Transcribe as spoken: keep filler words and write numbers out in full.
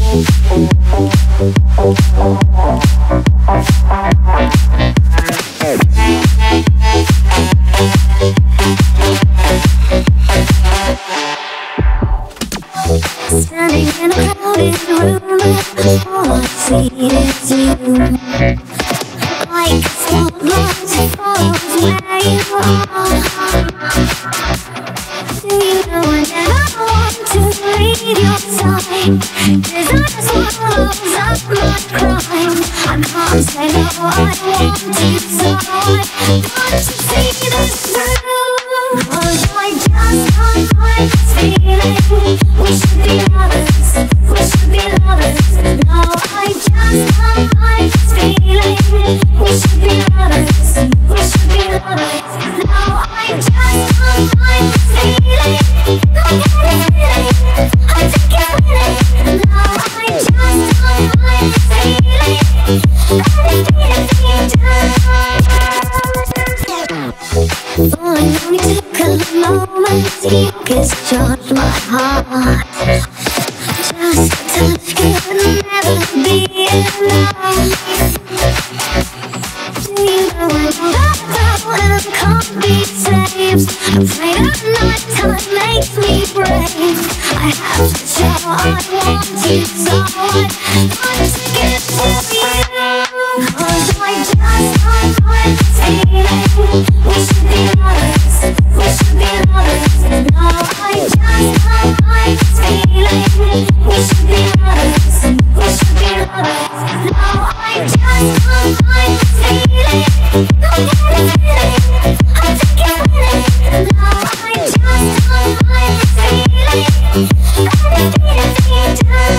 Standing in a crowded room, but all I see is you. Like a spotlight follows where you are. Do you know I never want to leave your side? Desire swallows up my crime. I can't say no, I want to, so I got to see this through. 'Cause I just can't find this feeling. We should be lovers, we should be lovers. No, I just can't find this feeling. We should be lovers, we should be lovers. No, I just can't find this feeling. I get this feeling, I think it's winning. No, I just can't find this feeling. I just need it deep down. Oh, I only took a moment, you discharged my heart. Just a touch could never be enough. Do you know I know that that can't be saved? Afraid of night time makes me brave. I have to show I want you, so I want to get to you. 'Cause I just can't find this feeling. We should be lovers, we should be lovers. No, I just can't find this feeling. We should be lovers, we should be lovers. No, I just can't find this feeling. I get this feeling, I think it's winning. No, I just can't find this feeling. I just need it deep down.